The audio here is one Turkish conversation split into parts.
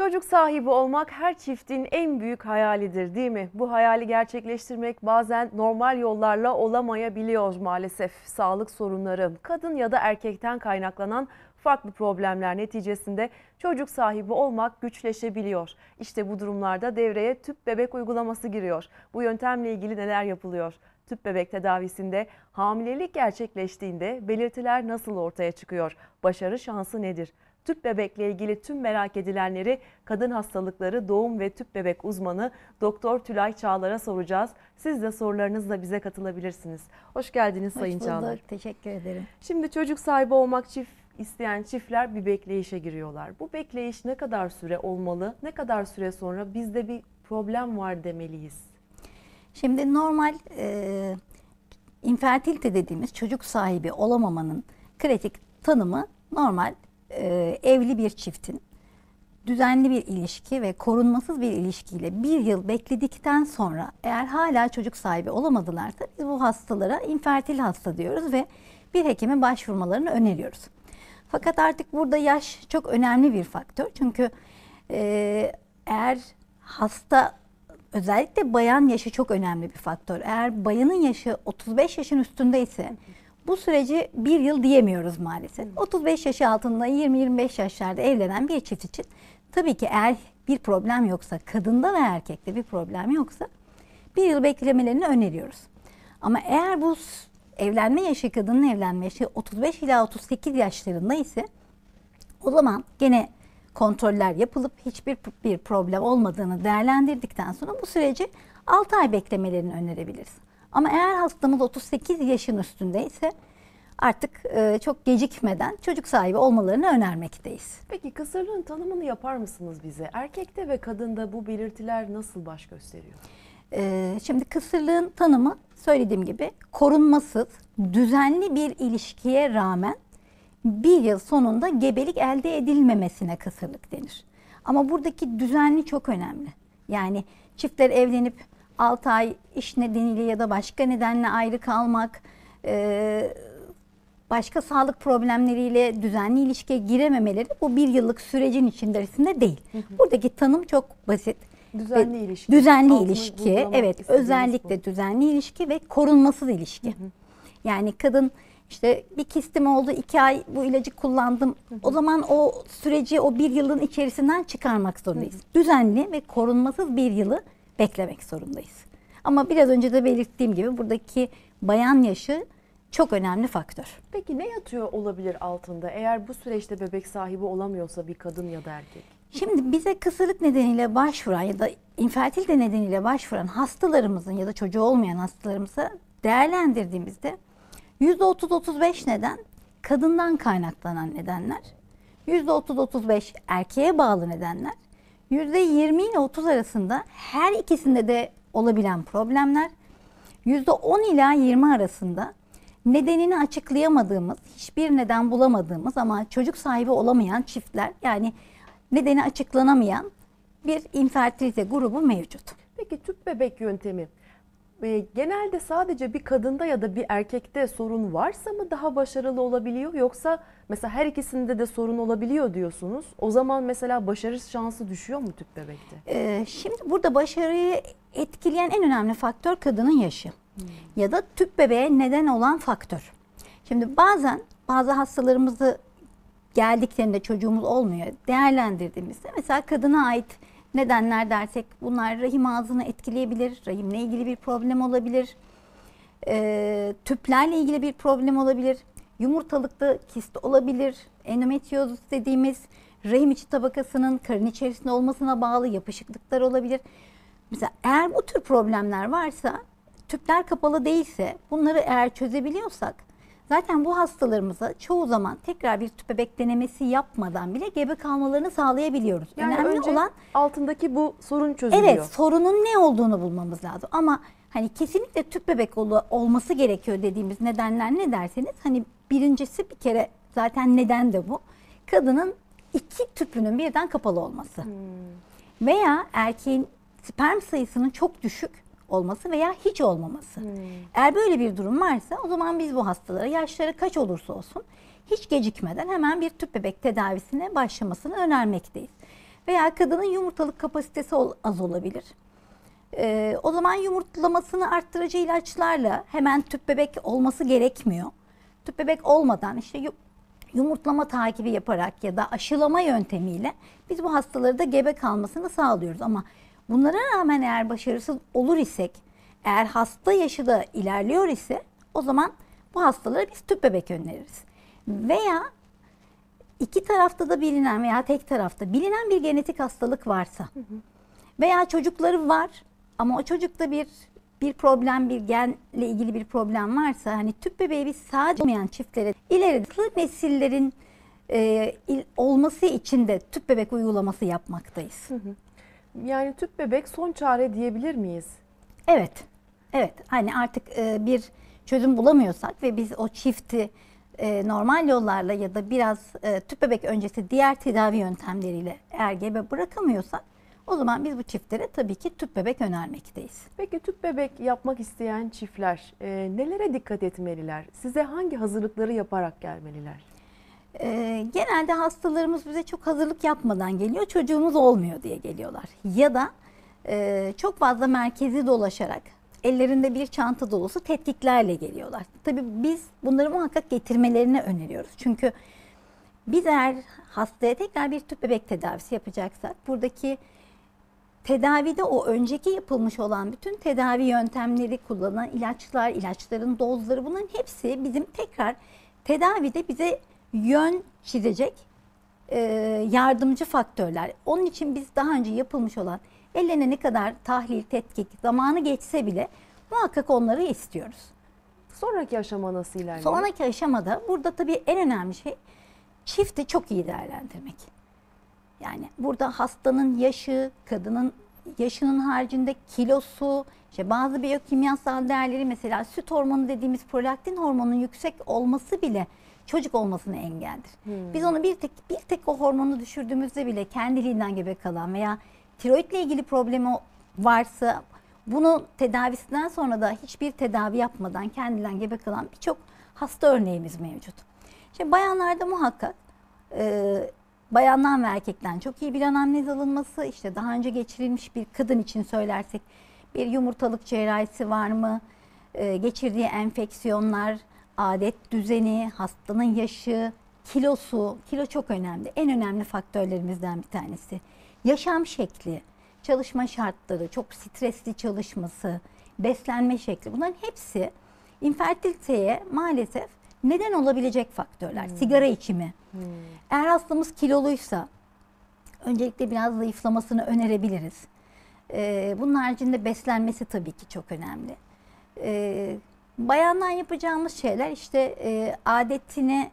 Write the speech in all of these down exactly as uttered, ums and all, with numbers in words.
Çocuk sahibi olmak her çiftin en büyük hayalidir, değil mi? Bu hayali gerçekleştirmek bazen normal yollarla olamayabiliyor maalesef. Sağlık sorunları, kadın ya da erkekten kaynaklanan farklı problemler neticesinde çocuk sahibi olmak güçleşebiliyor. İşte bu durumlarda devreye tüp bebek uygulaması giriyor. Bu yöntemle ilgili neler yapılıyor? Tüp bebek tedavisinde hamilelik gerçekleştiğinde belirtiler nasıl ortaya çıkıyor? Başarı şansı nedir? Tüp bebekle ilgili tüm merak edilenleri kadın hastalıkları doğum ve tüp bebek uzmanı Doktor Tülay Çağlar'a soracağız. Siz de sorularınızla bize katılabilirsiniz. Hoş geldiniz Hoş Sayın bulduk, Çağlar. teşekkür ederim. Şimdi çocuk sahibi olmak çift isteyen çiftler bir bekleyişe giriyorlar. Bu bekleyiş ne kadar süre olmalı? Ne kadar süre sonra bizde bir problem var demeliyiz? Şimdi normal e, infertilite dediğimiz çocuk sahibi olamamanın kritik tanımı normal e, evli bir çiftin düzenli bir ilişki ve korunmasız bir ilişkiyle bir yıl bekledikten sonra eğer hala çocuk sahibi olamadılarsa biz bu hastalara infertil hasta diyoruz ve bir hekime başvurmalarını öneriyoruz. Fakat artık burada yaş çok önemli bir faktör. Çünkü e, eğer hasta, özellikle bayan yaşı çok önemli bir faktör. Eğer bayanın yaşı otuz beş yaşın üstündeyse bu süreci bir yıl diyemiyoruz maalesef. otuz beş yaş altında yirmi yirmi beş yaşlarda evlenen bir çift için tabii ki eğer bir problem yoksa, kadında ve erkekte bir problem yoksa bir yıl beklemelerini öneriyoruz. Ama eğer bu evlenme yaşı, kadının evlenme yaşı otuz beş ila otuz sekiz yaşlarında ise o zaman gene kontroller yapılıp hiçbir bir problem olmadığını değerlendirdikten sonra bu süreci altı ay beklemelerini önerebiliriz. Ama eğer hastamız otuz sekiz yaşın üstündeyse artık e, çok gecikmeden çocuk sahibi olmalarını önermekteyiz. Peki kısırlığın tanımını yapar mısınız bize? Erkekte ve kadında bu belirtiler nasıl baş gösteriyor? E, şimdi kısırlığın tanımı söylediğim gibi korunmasız, düzenli bir ilişkiye rağmen bir yıl sonunda gebelik elde edilmemesine kısırlık denir. Ama buradaki düzenli çok önemli. Yani çiftler evlenip altı ay iş nedeniyle ya da başka nedenle ayrı kalmak, başka sağlık problemleriyle düzenli ilişkiye girememeleri bu bir yıllık sürecin içerisinde değil. Hı hı. Buradaki tanım çok basit. Düzenli ilişki. Düzenli ilişki, evet, özellikle bu. Düzenli ilişki ve korunmasız ilişki. Hı hı. Yani kadın işte bir kistim oldu, iki ay bu ilacı kullandım. Hı hı. O zaman o süreci o bir yılın içerisinden çıkarmak zorundayız. Hı hı. Düzenli ve korunmasız bir yılı beklemek zorundayız. Ama biraz önce de belirttiğim gibi buradaki bayan yaşı çok önemli faktör. Peki ne yatıyor olabilir altında eğer bu süreçte bebek sahibi olamıyorsa bir kadın ya da erkek? Şimdi bize kısırlık nedeniyle başvuran ya da infertilite nedeniyle başvuran hastalarımızın ya da çocuğu olmayan hastalarımıza değerlendirdiğimizde yüzde otuz otuz beş neden kadından kaynaklanan nedenler, yüzde otuz otuz beş erkeğe bağlı nedenler, yüzde yirmi ile otuz arasında her ikisinde de olabilen problemler, yüzde on ila yirmi arasında nedenini açıklayamadığımız, hiçbir neden bulamadığımız ama çocuk sahibi olamayan çiftler, yani nedeni açıklanamayan bir infertilite grubu mevcut. Peki tüp bebek yöntemi genelde sadece bir kadında ya da bir erkekte sorun varsa mı daha başarılı olabiliyor, yoksa mesela her ikisinde de sorun olabiliyor diyorsunuz. O zaman mesela başarı şansı düşüyor mu tüp bebekte? Ee, şimdi burada başarıyı etkileyen en önemli faktör kadının yaşı. Hmm. Ya da tüp bebeğe neden olan faktör. Şimdi bazen bazı hastalarımızı geldiklerinde çocuğumuz olmuyor değerlendirdiğimizde mesela kadına ait nedenler dersek bunlar rahim ağzını etkileyebilir, rahimle ilgili bir problem olabilir, e, tüplerle ilgili bir problem olabilir, yumurtalıkta kist olabilir, endometrioz dediğimiz rahim içi tabakasının karın içerisinde olmasına bağlı yapışıklıklar olabilir. Mesela eğer bu tür problemler varsa, tüpler kapalı değilse, bunları eğer çözebiliyorsak zaten bu hastalarımıza çoğu zaman tekrar bir tüp bebek denemesi yapmadan bile gebe kalmalarını sağlayabiliyoruz. Yani önemli önce olan altındaki bu sorun çözülüyor. Evet, sorunun ne olduğunu bulmamız lazım. Ama hani kesinlikle tüp bebek ol olması gerekiyor dediğimiz nedenler ne derseniz, hani birincisi bir kere zaten neden de bu. Kadının iki tüpünün birden kapalı olması. Hmm. Veya erkeğin sperm sayısının çok düşük olması veya hiç olmaması. Hmm. Eğer böyle bir durum varsa o zaman biz bu hastalara yaşları kaç olursa olsun hiç gecikmeden hemen bir tüp bebek tedavisine başlamasını önermekteyiz. Veya kadının yumurtalık kapasitesi ol- az olabilir. Ee, o zaman yumurtlamasını arttırıcı ilaçlarla hemen tüp bebek olması gerekmiyor. Tüp bebek olmadan işte yu- yumurtlama takibi yaparak ya da aşılama yöntemiyle biz bu hastaları da gebe kalmasını sağlıyoruz. Ama bunlara rağmen eğer başarısız olur isek, eğer hasta yaşı da ilerliyor ise o zaman bu hastalara biz tüp bebek öneririz. Veya iki tarafta da bilinen veya tek tarafta bilinen bir genetik hastalık varsa veya çocukları var ama o çocukta bir bir problem, bir genle ilgili bir problem varsa, hani tüp bebeği biz sadece olmayan çiftlere ileride nesillerin e, il- olması için de tüp bebek uygulaması yapmaktayız. Yani tüp bebek son çare diyebilir miyiz? Evet, evet. Hani artık e, bir çözüm bulamıyorsak ve biz o çifti e, normal yollarla ya da biraz e, tüp bebek öncesi diğer tedavi yöntemleriyle eğer gebe bırakamıyorsak, o zaman biz bu çiftlere tabii ki tüp bebek önermekteyiz. Peki tüp bebek yapmak isteyen çiftler e, nelere dikkat etmeliler? Size hangi hazırlıkları yaparak gelmeliler? E, genelde hastalarımız bize çok hazırlık yapmadan geliyor, çocuğumuz olmuyor diye geliyorlar. Ya da e, çok fazla merkezi dolaşarak ellerinde bir çanta dolusu tetkiklerle geliyorlar. Tabii biz bunları muhakkak getirmelerini öneriyoruz. Çünkü biz eğer hastaya tekrar bir tüp bebek tedavisi yapacaksak, buradaki tedavide o önceki yapılmış olan bütün tedavi yöntemleri, kullanılan ilaçlar, ilaçların dozları, bunların hepsi bizim tekrar tedavide bize yön çizecek e, yardımcı faktörler. Onun için biz daha önce yapılmış olan, ellerine ne kadar tahlil, tetkik, zamanı geçse bile muhakkak onları istiyoruz. Sonraki aşama nasıl ilerliyor? Sonraki aşamada burada tabii en önemli şey çifti çok iyi değerlendirmek. Yani burada hastanın yaşı, kadının yaşının haricinde kilosu, işte bazı biyokimyasal değerleri, mesela süt hormonu dediğimiz prolaktin hormonunun yüksek olması bile çocuk olmasına engeldir. Hmm. Biz onu bir tek bir tek o hormonu düşürdüğümüzde bile kendiliğinden gebe kalan veya tiroidle ilgili problemi varsa, bunu tedavisinden sonra da hiçbir tedavi yapmadan kendinden gebe kalan birçok hasta örneğimiz mevcut. İşte bayanlarda muhakkak e, bayandan ve erkekten çok iyi bir anamnez alınması, işte daha önce geçirilmiş bir kadın için söylersek bir yumurtalık cerrahisi var mı, ee, geçirdiği enfeksiyonlar, adet düzeni, hastanın yaşı, kilosu, kilo çok önemli, en önemli faktörlerimizden bir tanesi. Yaşam şekli, çalışma şartları, çok stresli çalışması, beslenme şekli, bunların hepsi infertiliteye maalesef neden olabilecek faktörler. Hmm. Sigara içimi. Hmm. Eğer hastamız kiloluysa öncelikle biraz zayıflamasını önerebiliriz. Ee, bunun haricinde beslenmesi tabii ki çok önemli. Ee, bayandan yapacağımız şeyler işte e, adetine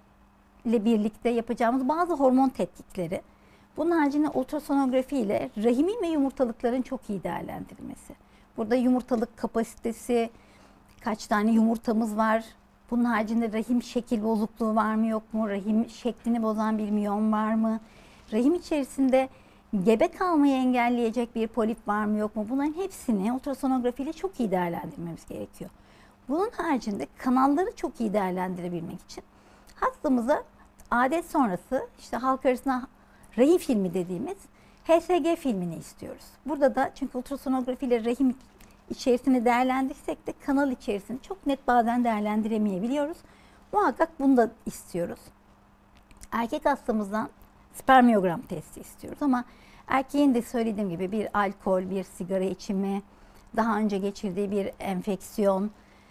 ile birlikte yapacağımız bazı hormon tetkikleri. Bunun haricinde ultrasonografi ile rahimin ve yumurtalıkların çok iyi değerlendirilmesi. Burada yumurtalık kapasitesi, kaç tane yumurtamız var, bunun haricinde rahim şekil bozukluğu var mı yok mu? Rahim şeklini bozan bir miyom var mı? Rahim içerisinde gebe kalmayı engelleyecek bir polip var mı yok mu? Bunların hepsini ultrasonografiyle çok iyi değerlendirmemiz gerekiyor. Bunun haricinde kanalları çok iyi değerlendirebilmek için hastamıza adet sonrası işte halk arasında rahim filmi dediğimiz H S G filmini istiyoruz. Burada da çünkü ultrasonografiyle rahim içerisini değerlendirsek de kanal içerisini çok net bazen değerlendiremeyebiliyoruz. Muhakkak bunu da istiyoruz. Erkek hastamızdan spermiyogram testi istiyoruz ama erkeğin de söylediğim gibi bir alkol, bir sigara içimi, daha önce geçirdiği bir enfeksiyon,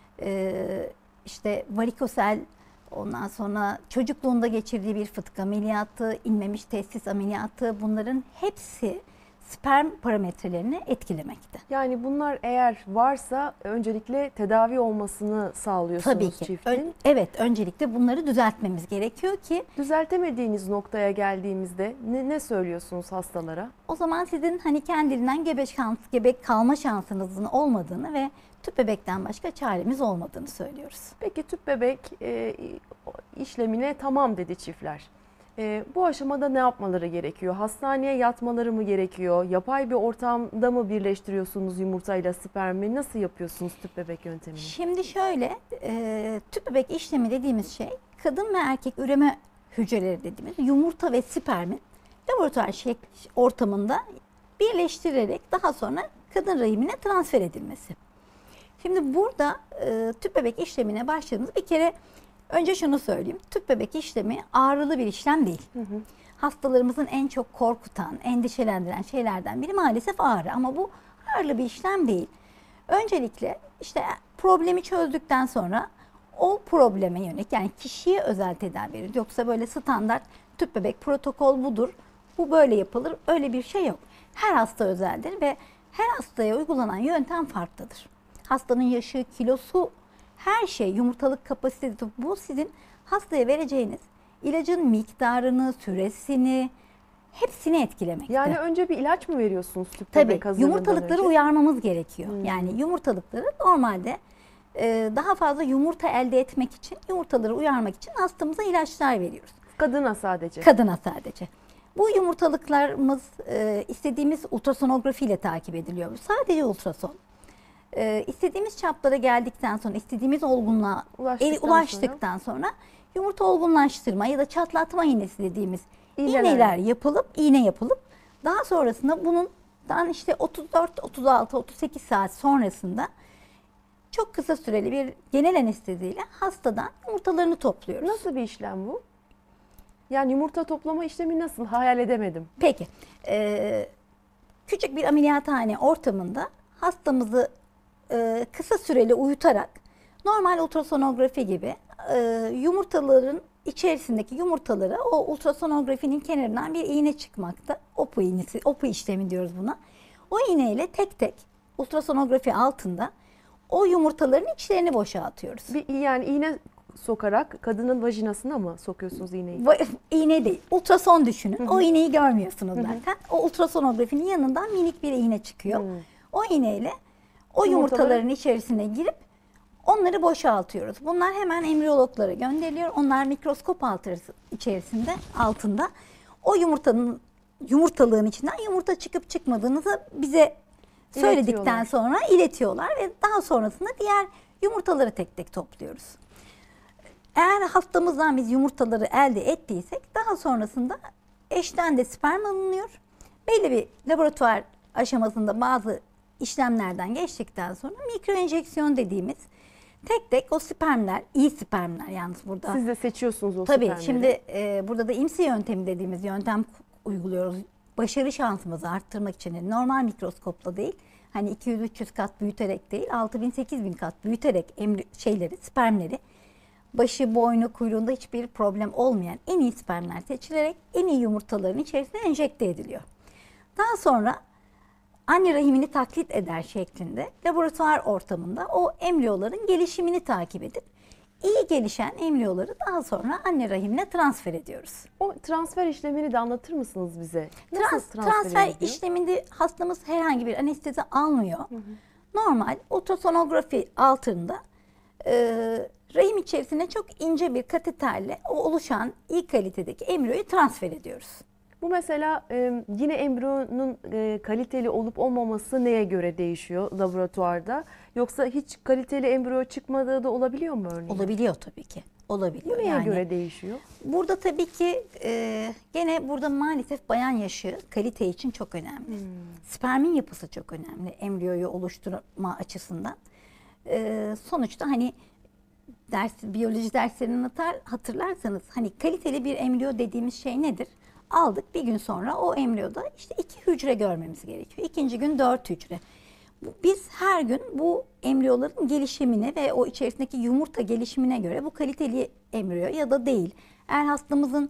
işte varikosel, ondan sonra çocukluğunda geçirdiği bir fıtık ameliyatı, inmemiş testis ameliyatı, bunların hepsi sperm parametrelerini etkilemekte. Yani bunlar eğer varsa öncelikle tedavi olmasını sağlıyorsunuz Tabii ki. çiftin. Ön, evet, öncelikle bunları düzeltmemiz gerekiyor ki. Düzeltemediğiniz noktaya geldiğimizde ne, ne söylüyorsunuz hastalara? O zaman sizin hani kendiliğinden gebe, şans, gebe kalma şansınızın olmadığını ve tüp bebekten başka çaremiz olmadığını söylüyoruz. Peki tüp bebek e, işlemine tamam dedi çiftler. E, bu aşamada ne yapmaları gerekiyor? Hastaneye yatmaları mı gerekiyor? Yapay bir ortamda mı birleştiriyorsunuz yumurtayla spermi? Nasıl yapıyorsunuz tüp bebek yöntemini? Şimdi şöyle, e, tüp bebek işlemi dediğimiz şey kadın ve erkek üreme hücreleri dediğimiz yumurta ve spermin laboratuvar şek- ortamında birleştirerek daha sonra kadın rahimine transfer edilmesi. Şimdi burada e, tüp bebek işlemine başladığımız bir kere önce şunu söyleyeyim. Tüp bebek işlemi ağrılı bir işlem değil. Hı hı. Hastalarımızın en çok korkutan, endişelendiren şeylerden biri maalesef ağrı. Ama bu ağrılı bir işlem değil. Öncelikle işte problemi çözdükten sonra o probleme yönelik, yani kişiye özel tedavi verilir. Yoksa böyle standart tüp bebek protokol budur, bu böyle yapılır, öyle bir şey yok. Her hasta özeldir ve her hastaya uygulanan yöntem farklıdır. Hastanın yaşı, kilosu, her şey, yumurtalık kapasitesi, bu sizin hastaya vereceğiniz ilacın miktarını, süresini, hepsini etkilemekte. Yani önce bir ilaç mı veriyorsunuz tüp Tabii, bebek hazırlığından yumurtalıkları önce? uyarmamız gerekiyor. Hmm. Yani yumurtalıkları normalde e, daha fazla yumurta elde etmek için, yumurtaları uyarmak için hastamıza ilaçlar veriyoruz. Kadına sadece. Kadına sadece. Bu yumurtalıklarımız e, istediğimiz ultrasonografi ile takip ediliyor. Sadece ultrason. E, istediğimiz çaplara geldikten sonra, istediğimiz olgunluğa Ulaştıktan el, ulaştıktan sonra. sonra yumurta olgunlaştırma ya da çatlatma iğnesi dediğimiz İğneler. iğneler yapılıp, iğne yapılıp daha sonrasında bundan işte otuz dört, otuz altı, otuz sekiz saat sonrasında çok kısa süreli bir genel anesteziyle hastadan yumurtalarını topluyoruz. Nasıl bir işlem bu? Yani yumurta toplama işlemi nasıl? Hayal edemedim. Peki, e, küçük bir ameliyathane ortamında hastamızı e, kısa süreli uyutarak normal ultrasonografi gibi e, yumurtaların içerisindeki yumurtaları o ultrasonografinin kenarından bir iğne çıkmakta. Opu iğnesi, opu işlemi diyoruz buna. O iğneyle tek tek ultrasonografi altında o yumurtaların içlerini boşaltıyoruz. Bir, yani iğne sokarak kadının vajinasına mı sokuyorsunuz iğneyi? Va- İğne değil, ultrason düşünün. Hı hı. O iğneyi görmüyorsunuz zaten. Hı hı. O ultrasonografinin yanından minik bir iğne çıkıyor. Hı. O iğneyle o yumurtaların içerisine girip onları boşaltıyoruz. Bunlar hemen embriyologlara gönderiliyor. Onlar mikroskop altı içerisinde, altında o yumurtanın yumurtalığın içinden yumurta çıkıp çıkmadığınızı bize söyledikten sonra iletiyorlar ve daha sonrasında diğer yumurtaları tek tek topluyoruz. Eğer hastamızdan biz yumurtaları elde ettiysek daha sonrasında eşten de sperm alınıyor. Belli bir laboratuvar aşamasında bazı işlemlerden geçtikten sonra mikro enjeksiyon dediğimiz tek tek o spermler, iyi spermler yalnız burada. Siz de seçiyorsunuz o Tabii, spermleri. şimdi e, burada da IMSI yöntemi dediğimiz yöntem uyguluyoruz. Başarı şansımızı arttırmak için normal mikroskopla değil, hani iki yüz üç yüz kat büyüterek değil, altı bin sekiz bin kat büyüterek emri şeyleri, spermleri, başı, boynu, kuyruğunda hiçbir problem olmayan en iyi spermler seçilerek en iyi yumurtaların içerisine enjekte ediliyor. Daha sonra anne rahimini taklit eder şeklinde laboratuvar ortamında o embriyoların gelişimini takip edip iyi gelişen embriyoları daha sonra anne rahimine transfer ediyoruz. O transfer işlemini de anlatır mısınız bize? Nasıl Trans, transfer, transfer ediliyor? işleminde hastamız herhangi bir anestezi almıyor. Hı hı. Normal ultrasonografi altında e, rahim içerisine çok ince bir kateterle o oluşan iyi kalitedeki embriyoyu transfer ediyoruz. Bu mesela e, yine embriyonun e, kaliteli olup olmaması neye göre değişiyor laboratuvarda? Yoksa hiç kaliteli embriyo çıkmadığı da olabiliyor mu örneğin? Olabiliyor tabii ki. Olabiliyor. Bu neye yani, göre değişiyor? Burada tabii ki e, gene burada maalesef bayan yaşı kalite için çok önemli. Hmm. Spermin yapısı çok önemli embriyoyu oluşturma açısından. E, sonuçta hani ders, biyoloji derslerini hatırlarsanız hani kaliteli bir embriyo dediğimiz şey nedir? Aldık, bir gün sonra o embriyoda işte iki hücre görmemiz gerekiyor. İkinci gün dört hücre. Biz her gün bu embriyoların gelişimine ve o içerisindeki yumurta gelişimine göre bu kaliteli embriyo ya da değil. Eğer hastamızın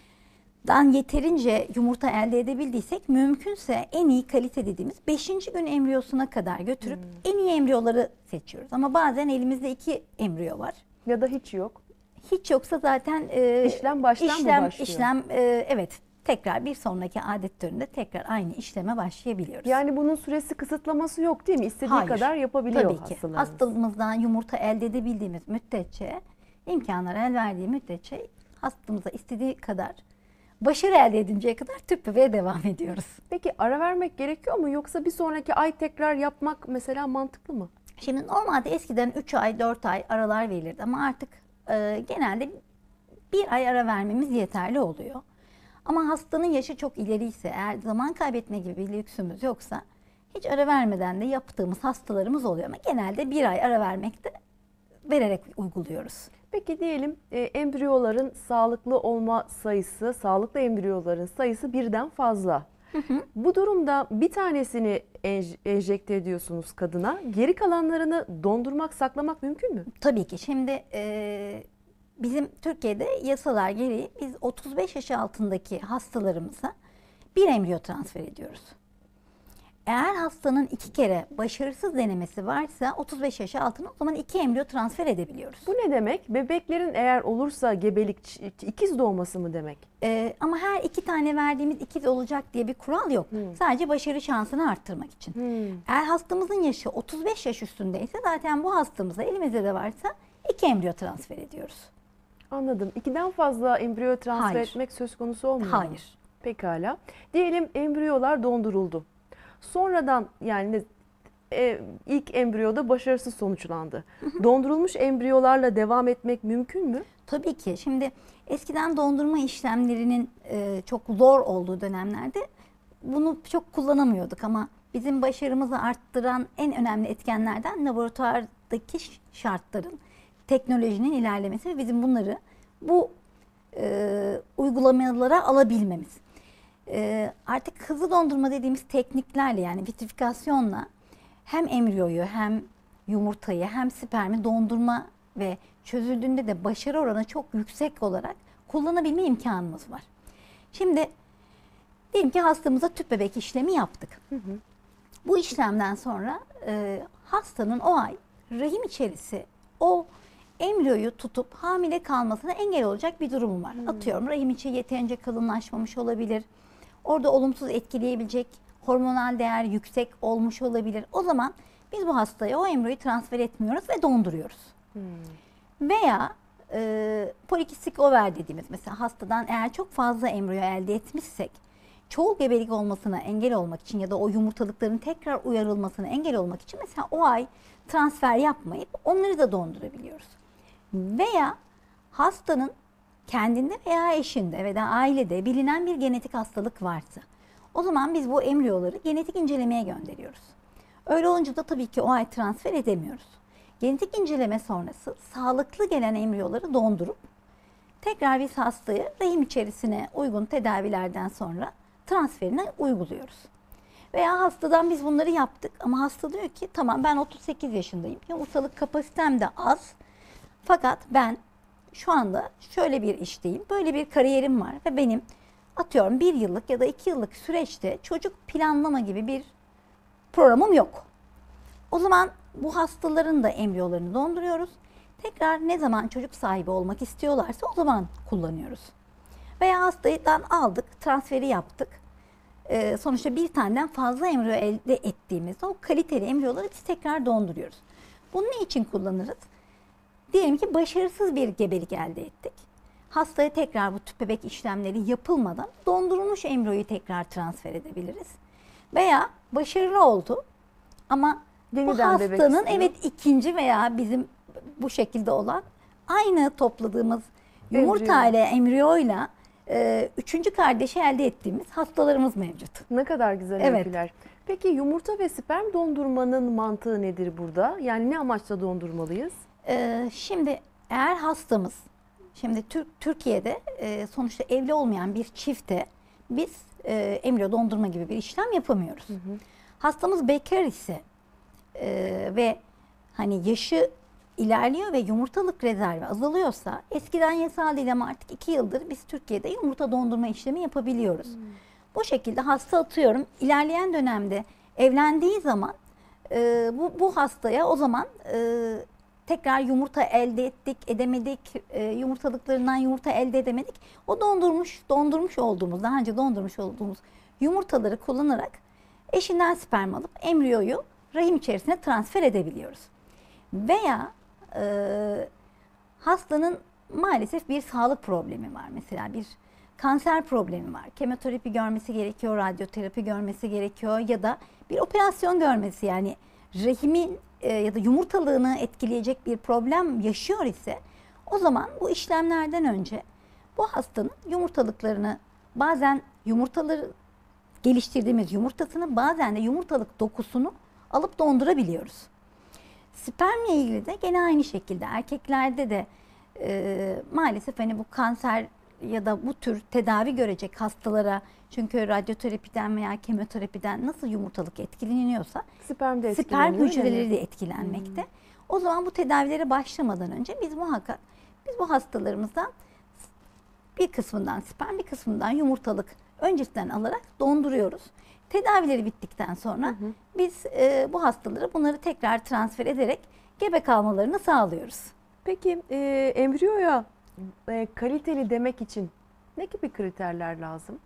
dan yeterince yumurta elde edebildiysek mümkünse en iyi kalite dediğimiz beşinci gün embriyosuna kadar götürüp hmm. en iyi embriyoları seçiyoruz. Ama bazen elimizde iki embriyo var. Ya da hiç yok. Hiç yoksa zaten e, işlem baştan işlem, mı başlıyor? İşlem e, evet. Tekrar bir sonraki adet türünde tekrar aynı işleme başlayabiliyoruz. Yani bunun süresi kısıtlaması yok değil mi? İstediği Hayır, kadar yapabiliyor tabii ki. hastalarımız. Hastamızdan yumurta elde edebildiğimiz müddetçe, imkanlar el verdiği müddetçe hastamıza istediği kadar, başarı elde edinceye kadar tüp bebeğe devam ediyoruz. Peki ara vermek gerekiyor mu? Yoksa bir sonraki ay tekrar yapmak mesela mantıklı mı? Şimdi normalde eskiden üç ay, dört ay aralar verilirdi ama artık e, genelde bir ay ara vermemiz yeterli oluyor. Ama hastanın yaşı çok ileriyse, eğer zaman kaybetme gibi bir lüksümüz yoksa hiç ara vermeden de yaptığımız hastalarımız oluyor. Ama genelde bir ay ara vermekte vererek uyguluyoruz. Peki diyelim e, embriyoların sağlıklı olma sayısı, sağlıklı embriyoların sayısı birden fazla. Hı hı. Bu durumda bir tanesini enj- enjekte ediyorsunuz kadına. Geri kalanlarını dondurmak, saklamak mümkün mü? Tabii ki. Şimdi e, bizim Türkiye'de yasalar gereği biz otuz beş yaş altındaki hastalarımıza bir embriyo transfer ediyoruz. Eğer hastanın iki kere başarısız denemesi varsa otuz beş yaş altına o zaman iki embriyo transfer edebiliyoruz. Bu ne demek? Bebeklerin eğer olursa gebelik ç- ikiz doğması mı demek? Ee, ama her iki tane verdiğimiz ikiz olacak diye bir kural yok. Hmm. Sadece başarı şansını arttırmak için. Hmm. Eğer hastamızın yaşı otuz beş yaş üstündeyse zaten bu hastamıza elimizde de varsa iki embriyo transfer ediyoruz. Anladım. İkiden fazla embriyo transfer Hayır. etmek söz konusu olmuyor mu? Hayır. Pekala. Diyelim embriyolar donduruldu. Sonradan yani ne- e, ilk embriyoda başarısız sonuçlandı. Dondurulmuş embriyolarla devam etmek mümkün mü? Tabii ki. Şimdi eskiden dondurma işlemlerinin e, çok zor olduğu dönemlerde bunu çok kullanamıyorduk ama bizim başarımızı arttıran en önemli etkenlerden laboratuvardaki ş- şartların, teknolojinin ilerlemesi ve bizim bunları bu e, uygulamalara alabilmemiz. E, artık hızlı dondurma dediğimiz tekniklerle, yani vitrifikasyonla hem embriyoyu hem yumurtayı hem spermi dondurma ve çözüldüğünde de başarı oranı çok yüksek olarak kullanabilme imkanımız var. Şimdi diyelim ki hastamıza tüp bebek işlemi yaptık. Hı hı. Bu işlemden sonra e, hastanın o ay rahim içerisi o embriyoyu tutup hamile kalmasına engel olacak bir durumu var. Hmm. Atıyorum, rahim içi yeterince kalınlaşmamış olabilir. Orada olumsuz etkileyebilecek hormonal değer yüksek olmuş olabilir. O zaman biz bu hastaya o embriyoyu transfer etmiyoruz ve donduruyoruz. Hmm. Veya e, polikistik over dediğimiz, mesela hastadan eğer çok fazla embriyo elde etmişsek çoğul gebelik olmasına engel olmak için ya da o yumurtalıkların tekrar uyarılmasına engel olmak için mesela o ay transfer yapmayıp onları da dondurabiliyoruz. Veya hastanın kendinde veya eşinde veya ailede bilinen bir genetik hastalık varsa o zaman biz bu embriyoları genetik incelemeye gönderiyoruz. Öyle olunca da tabii ki o ay transfer edemiyoruz. Genetik inceleme sonrası sağlıklı gelen embriyoları dondurup tekrar biz hastaya rahim içerisine uygun tedavilerden sonra transferini uyguluyoruz. Veya hastadan biz bunları yaptık ama hasta diyor ki tamam, ben otuz sekiz yaşındayım. Yumurtalık kapasitem de az. Fakat ben şu anda şöyle bir işteyim, böyle bir kariyerim var ve benim atıyorum bir yıllık ya da iki yıllık süreçte çocuk planlama gibi bir programım yok. O zaman bu hastaların da embriyolarını donduruyoruz. Tekrar ne zaman çocuk sahibi olmak istiyorlarsa o zaman kullanıyoruz. Veya hastadan aldık, transferi yaptık. Ee, sonuçta bir taneden fazla embriyo elde ettiğimizde o kaliteli embriyoları biz tekrar donduruyoruz. Bunu ne için kullanırız? Diyelim ki başarısız bir gebelik elde ettik. Hastaya tekrar bu tüp bebek işlemleri yapılmadan dondurulmuş embriyoyu tekrar transfer edebiliriz. Veya başarılı oldu ama Yeniden bu bebek hastanın istiyor. evet ikinci veya bizim bu şekilde olan aynı topladığımız yumurta Embriyo. ile embriyoyla e, üçüncü kardeşi elde ettiğimiz hastalarımız mevcut. Ne kadar güzel Evet. öyküler. Peki yumurta ve sperm dondurmanın mantığı nedir burada? Yani ne amaçla dondurmalıyız? Ee, şimdi eğer hastamız, şimdi Türk Türkiye'de e, sonuçta evli olmayan bir çifte biz e, embriyo dondurma gibi bir işlem yapamıyoruz. Hı hı. Hastamız bekar ise e, ve hani yaşı ilerliyor ve yumurtalık rezervi azalıyorsa, eskiden yasal değil ama artık iki yıldır biz Türkiye'de yumurta dondurma işlemi yapabiliyoruz. Hmm. Bu şekilde hasta atıyorum ilerleyen dönemde evlendiği zaman e, bu, bu hastaya o zaman e, tekrar yumurta elde ettik, edemedik, e, yumurtalıklarından yumurta elde edemedik. O dondurmuş, dondurmuş olduğumuz, daha önce dondurmuş olduğumuz yumurtaları kullanarak eşinden sperm alıp embriyoyu rahim içerisine transfer edebiliyoruz. Veya e, hastanın maalesef bir sağlık problemi var. Mesela bir kanser problemi var. Kemoterapi görmesi gerekiyor, radyoterapi görmesi gerekiyor ya da bir operasyon görmesi, yani rahimin e, ya da yumurtalığını etkileyecek bir problem yaşıyor ise o zaman bu işlemlerden önce bu hastanın yumurtalıklarını bazen yumurtaları geliştirdiğimiz yumurtasını, bazen de yumurtalık dokusunu alıp dondurabiliyoruz. Spermle ilgili de gene aynı şekilde erkeklerde de e, maalesef hani bu kanser ya da bu tür tedavi görecek hastalara, çünkü radyoterapiden veya kemoterapiden nasıl yumurtalık etkileniyorsa Sperm de sperm etkileniyor, hücreleri değil mi? de etkilenmekte. Hmm. O zaman bu tedavilere başlamadan önce biz muhakkak biz bu hastalarımızdan bir kısmından sperm, bir kısmından yumurtalık öncesinden alarak donduruyoruz. Tedavileri bittikten sonra hı hı. biz e, bu hastalara bunları tekrar transfer ederek gebe kalmalarını sağlıyoruz. Peki e, embriyoya e, kaliteli demek için ne gibi kriterler lazım?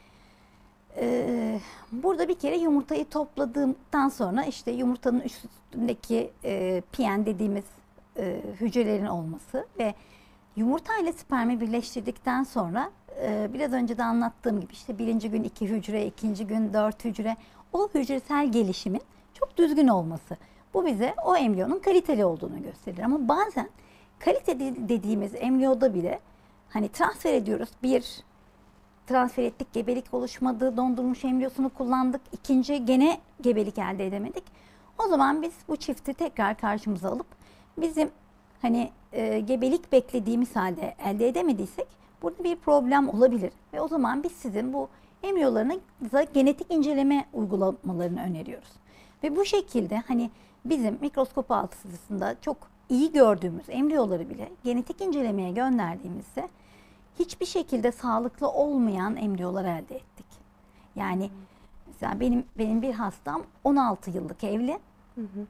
Ee, burada bir kere yumurtayı topladığımdan sonra işte yumurtanın üstündeki e, P N dediğimiz e, hücrelerin olması ve yumurta ile spermi birleştirdikten sonra e, biraz önce de anlattığım gibi işte birinci gün iki hücre, ikinci gün dört hücre, o hücresel gelişimin çok düzgün olması. Bu bize o embriyonun kaliteli olduğunu gösterir. Ama bazen kalite dediğimiz embriyoda bile hani transfer ediyoruz. Bir, transfer ettik, gebelik oluşmadı, dondurmuş embriyosunu kullandık. İkinci, gene gebelik elde edemedik. O zaman biz bu çifti tekrar karşımıza alıp bizim hani e, gebelik beklediğimiz halde elde edemediysek burada bir problem olabilir. Ve o zaman biz sizin bu embriyolarınıza genetik inceleme uygulamalarını öneriyoruz. Ve bu şekilde hani bizim mikroskop altında çok iyi gördüğümüz embriyoları bile genetik incelemeye gönderdiğimizde hiçbir şekilde sağlıklı olmayan embriyolar elde ettik. Yani mesela benim benim bir hastam on altı yıllık evli. Hı hı.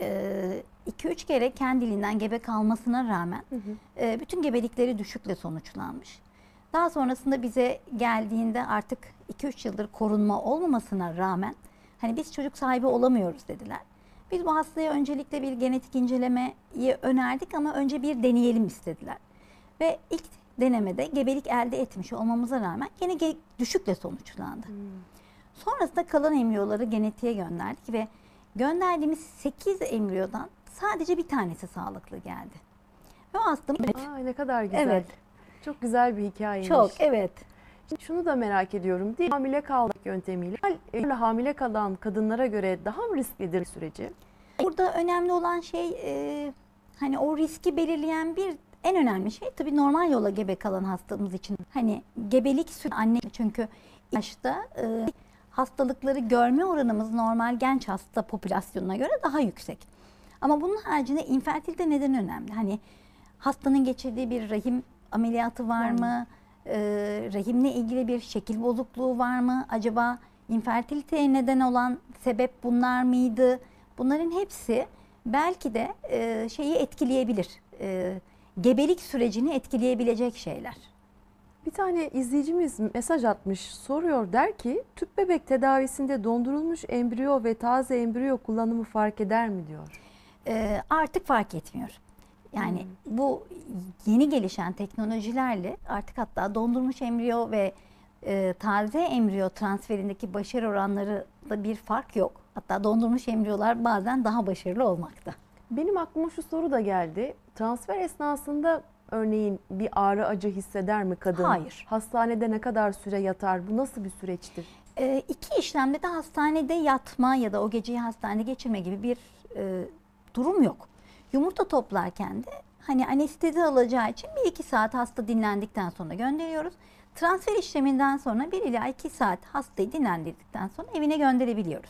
iki üç kere kendiliğinden gebe kalmasına rağmen hı hı. E, bütün gebelikleri düşükle sonuçlanmış. Daha sonrasında bize geldiğinde artık iki üç yıldır korunma olmamasına rağmen hani biz çocuk sahibi olamıyoruz dediler. Biz bu hastaya öncelikle bir genetik incelemeyi önerdik ama önce bir deneyelim istediler. Ve ilk denemede gebelik elde etmiş olmamıza rağmen gene ge- düşükle sonuçlandı. Hmm. Sonrasında kalan embriyoları genetiğe gönderdik ve gönderdiğimiz sekiz embriyodan sadece bir tanesi sağlıklı geldi. Ve o hastam... Aa, ne kadar güzel. Evet. Çok güzel bir hikayeymiş. Çok, evet. Şimdi şunu da merak ediyorum. Değil, hamile kalmak yöntemiyle hamile kalan kadınlara göre daha mı risklidir süreci? Burada önemli olan şey e, hani o riski belirleyen bir en önemli şey tabii normal yola gebe kalan hastamız için. Hani gebelik süreci anne çünkü yaşta e, hastalıkları görme oranımız normal genç hasta popülasyonuna göre daha yüksek. Ama bunun haricinde infertilite neden önemli? Hani hastanın geçirdiği bir rahim ameliyatı var hmm. mı? E, rahimle ilgili bir şekil bozukluğu var mı? Acaba infertiliteye neden olan sebep bunlar mıydı? Bunların hepsi belki de e, şeyi etkileyebilir. E, gebelik sürecini etkileyebilecek şeyler. Bir tane izleyicimiz mesaj atmış, soruyor, der ki tüp bebek tedavisinde dondurulmuş embriyo ve taze embriyo kullanımı fark eder mi diyor. E, artık fark etmiyor. Yani hmm. bu yeni gelişen teknolojilerle artık hatta dondurmuş embriyo ve e, taze embriyo transferindeki başarı oranları da bir fark yok. Hatta dondurmuş embriyolar bazen daha başarılı olmakta. Benim aklıma şu soru da geldi. Transfer esnasında örneğin bir ağrı acı hisseder mi kadın? Hayır. Hastanede ne kadar süre yatar? Bu nasıl bir süreçtir? E, iki işlemde de hastanede yatma ya da o geceyi hastanede geçirme gibi bir e, durum yok. Yumurta toplarken de hani anestezi alacağı için bir iki saat hasta dinlendikten sonra gönderiyoruz. Transfer işleminden sonra bir ila iki saat hastayı dinlendirdikten sonra evine gönderebiliyoruz.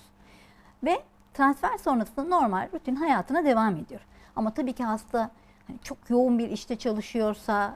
Ve transfer sonrasında normal rutin hayatına devam ediyor. Ama tabii ki hasta hani çok yoğun bir işte çalışıyorsa,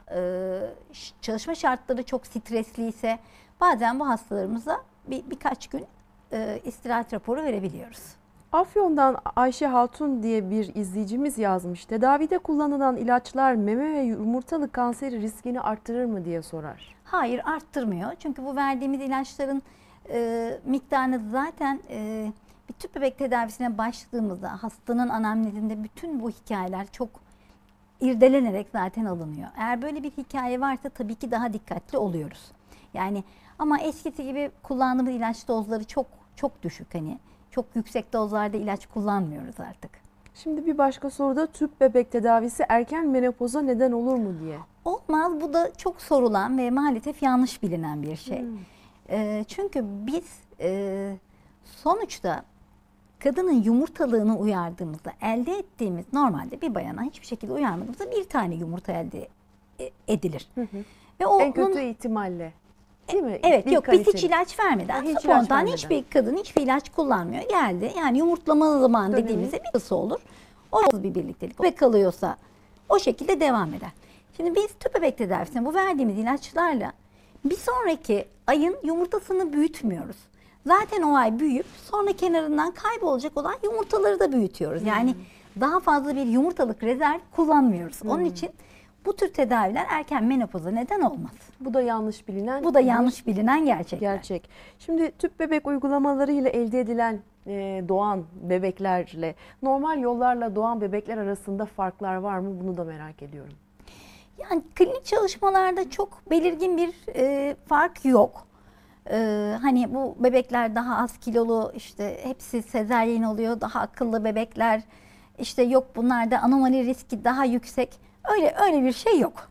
çalışma şartları çok stresliyse bazen bu hastalarımıza bir, birkaç gün istirahat raporu verebiliyoruz. Afyon'dan Ayşe Hatun diye bir izleyicimiz yazmış. Tedavide kullanılan ilaçlar meme ve yumurtalık kanseri riskini arttırır mı diye sorar. Hayır, arttırmıyor. Çünkü bu verdiğimiz ilaçların e, miktarını zaten e, bir tüp bebek tedavisine başladığımızda hastanın anamnezinde bütün bu hikayeler çok irdelenerek zaten alınıyor. Eğer böyle bir hikaye varsa tabii ki daha dikkatli oluyoruz. Yani ama eskisi gibi kullandığımız ilaç dozları çok çok düşük, hani çok yüksek dozlarda ilaç kullanmıyoruz artık. Şimdi bir başka soruda tüp bebek tedavisi erken menopoza neden olur mu diye. Olmaz. Bu da çok sorulan ve maalesef yanlış bilinen bir şey. Hmm. E, çünkü biz e, sonuçta kadının yumurtalığını uyardığımızda elde ettiğimiz, normalde bir bayana hiçbir şekilde uyarmadığımızda bir tane yumurta elde edilir. Hı hı. Ve o, En kötü onun, ihtimalle. Değil mi? evet, Bir yok, biz kaliteli. hiç ilaç vermeden, Hiç ilaç spontan, vermeden. hiçbir kadın hiçbir ilaç kullanmıyor. Geldi, yani yumurtlama zamanı Dönemi. dediğimizde bir ısı olur. Orası bir birliktelik. Ve kalıyorsa o şekilde devam eder. Şimdi biz tüp bebek tedavisinde bu verdiğimiz ilaçlarla bir sonraki ayın yumurtasını büyütmüyoruz. Zaten o ay büyüyüp sonra kenarından kaybolacak olan yumurtaları da büyütüyoruz. Yani daha fazla bir yumurtalık rezerv kullanmıyoruz. Onun için bu tür tedaviler erken menopoza neden olmaz. Bu da yanlış bilinen. Bu da yanlış bilinen gerçekler. Gerçek. Şimdi tüp bebek uygulamalarıyla elde edilen e, doğan bebeklerle normal yollarla doğan bebekler arasında farklar var mı? Bunu da merak ediyorum. Yani klinik çalışmalarda çok belirgin bir e, fark yok. E, hani bu bebekler daha az kilolu, işte hepsi sezaryen oluyor, daha akıllı bebekler, işte yok bunlarda anomali riski daha yüksek. Öyle öyle bir şey yok.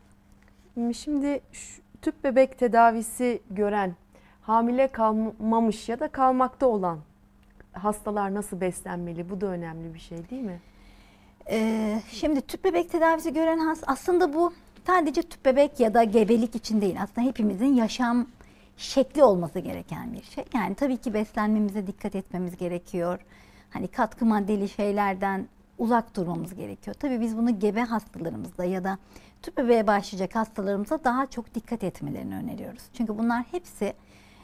Şimdi şu, tüp bebek tedavisi gören, hamile kalmamış ya da kalmakta olan hastalar nasıl beslenmeli? Bu da önemli bir şey değil mi? E, şimdi tüp bebek tedavisi gören hasta, aslında bu sadece tüp bebek ya da gebelik için değil. Aslında hepimizin yaşam şekli olması gereken bir şey. Yani tabii ki beslenmemize dikkat etmemiz gerekiyor. Hani katkı maddeli şeylerden uzak durmamız gerekiyor. Tabii biz bunu gebe hastalarımızda ya da tüp bebeğe başlayacak hastalarımıza daha çok dikkat etmelerini öneriyoruz. Çünkü bunlar hepsi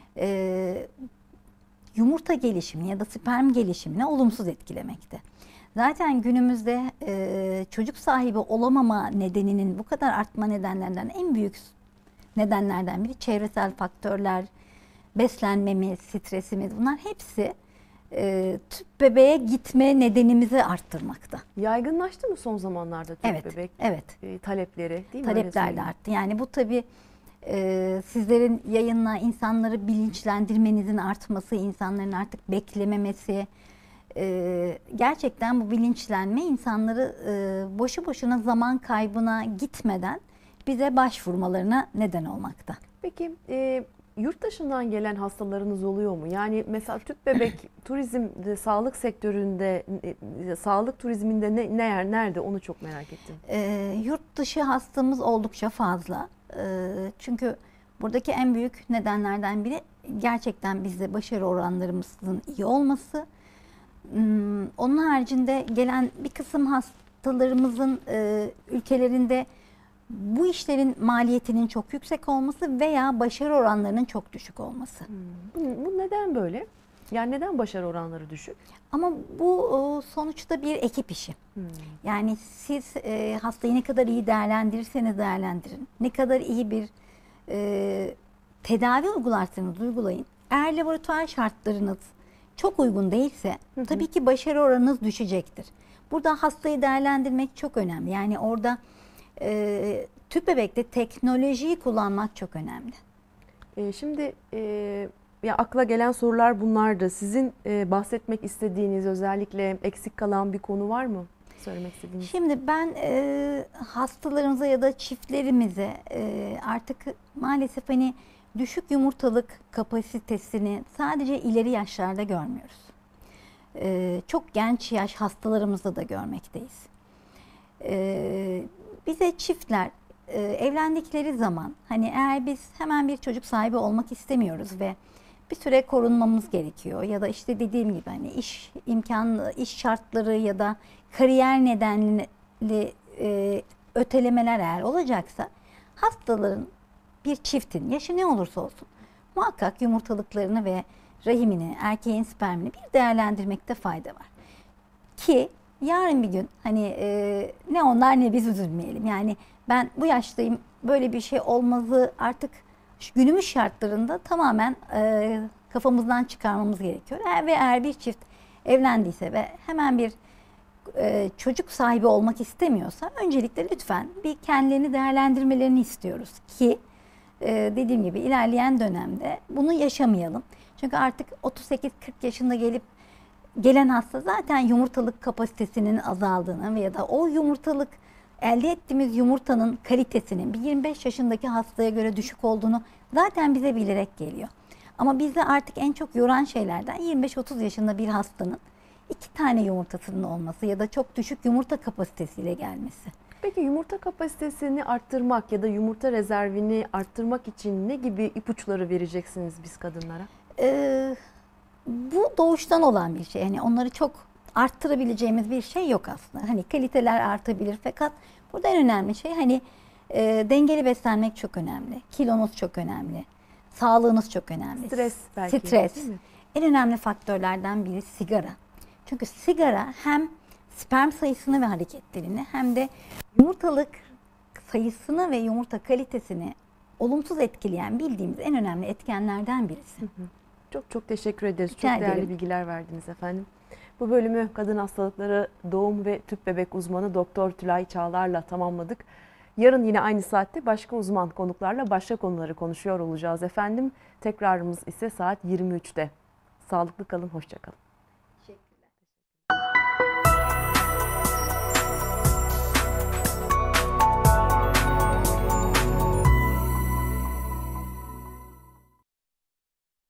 e, yumurta gelişimini ya da sperm gelişimini olumsuz etkilemekte. Zaten günümüzde e, çocuk sahibi olamama nedeninin bu kadar artma nedenlerden en büyük nedenlerden biri çevresel faktörler, beslenmemiz, stresimiz, bunlar hepsi e, tüp bebeğe gitme nedenimizi arttırmakta. Yaygınlaştı mı son zamanlarda tüp Evet, bebek evet. e, talepleri değil mi? Öyle Talepler de söyleyeyim. arttı. Yani bu tabii e, sizlerin yayınla insanları bilinçlendirmenizin artması, insanların artık beklememesi, e, gerçekten bu bilinçlenme insanları e, boşu boşuna zaman kaybına gitmeden bize başvurmalarına neden olmakta. Peki e, yurt dışından gelen hastalarınız oluyor mu? Yani mesela tüp bebek turizmde, sağlık sektöründe, e, sağlık turizminde ne, ne yer, nerede onu çok merak ettim. E, yurt dışı hastamız oldukça fazla. E, çünkü buradaki en büyük nedenlerden biri gerçekten bizde başarı oranlarımızın iyi olması. Hmm, onun haricinde gelen bir kısım hastalarımızın e, ülkelerinde bu işlerin maliyetinin çok yüksek olması veya başarı oranlarının çok düşük olması. Hmm. Bu, bu neden böyle? Yani neden başarı oranları düşük? Ama bu e, sonuçta bir ekip işi. Hmm. Yani siz e, hastayı ne kadar iyi değerlendirirseniz değerlendirin, ne kadar iyi bir e, tedavi uygularsanız uygulayın. Eğer laboratuvar şartlarınız çok uygun değilse Hı hı. tabii ki başarı oranınız düşecektir. Burada hastayı değerlendirmek çok önemli. Yani orada e, tüp bebekte teknolojiyi kullanmak çok önemli. E, şimdi e, ya akla gelen sorular bunlardı. Sizin e, bahsetmek istediğiniz, özellikle eksik kalan bir konu var mı? Söylemek istediğiniz. Şimdi ben e, hastalarımıza ya da çiftlerimize e, artık maalesef hani düşük yumurtalık kapasitesini sadece ileri yaşlarda görmüyoruz. E, çok genç yaş hastalarımızda da görmekteyiz. E, bize çiftler e, evlendikleri zaman, hani eğer biz hemen bir çocuk sahibi olmak istemiyoruz ve bir süre korunmamız gerekiyor ya da işte dediğim gibi hani iş imkanı, iş şartları ya da kariyer nedenli e, ötelemeler eğer olacaksa, hastaların, bir çiftin yaşı ne olursa olsun muhakkak yumurtalıklarını ve rahimini, erkeğin spermini bir değerlendirmekte fayda var. Ki yarın bir gün hani e, ne onlar ne biz üzülmeyelim. Yani ben bu yaştayım, böyle bir şey olmazı artık günümüz şartlarında tamamen e, kafamızdan çıkarmamız gerekiyor. Eğer ve eğer bir çift evlendiyse ve hemen bir e, çocuk sahibi olmak istemiyorsa, öncelikle lütfen bir kendilerini değerlendirmelerini istiyoruz ki e, dediğim gibi ilerleyen dönemde bunu yaşamayalım. Çünkü artık otuz sekiz kırk yaşında gelip gelen hasta zaten yumurtalık kapasitesinin azaldığını veya da o yumurtalık elde ettiğimiz yumurtanın kalitesinin bir yirmi beş yaşındaki hastaya göre düşük olduğunu zaten bize bilerek geliyor. Ama bizi artık en çok yoran şeylerden yirmi beş otuz yaşında bir hastanın iki tane yumurtasının olması ya da çok düşük yumurta kapasitesiyle gelmesi. Peki yumurta kapasitesini arttırmak ya da yumurta rezervini arttırmak için ne gibi ipuçları vereceksiniz biz kadınlara? Ee, bu doğuştan olan bir şey. Hani onları çok arttırabileceğimiz bir şey yok aslında. Hani kaliteler artabilir fakat burada en önemli şey hani e, dengeli beslenmek çok önemli. Kilonuz çok önemli. Sağlığınız çok önemli. Stres belki. Stres. Değil mi? En önemli faktörlerden biri sigara. Çünkü sigara hem sperm sayısını ve hareketlerini hem de yumurtalık sayısını ve yumurta kalitesini olumsuz etkileyen bildiğimiz en önemli etkenlerden birisi. Çok çok teşekkür ederiz. Rica çok değerli ederim. bilgiler verdiniz efendim. Bu bölümü kadın hastalıkları doğum ve tüp bebek uzmanı Doktor Tülay Çağlar'la tamamladık. Yarın yine aynı saatte başka uzman konuklarla başka konuları konuşuyor olacağız efendim. Tekrarımız ise saat yirmi üçte. Sağlıklı kalın, hoşça kalın.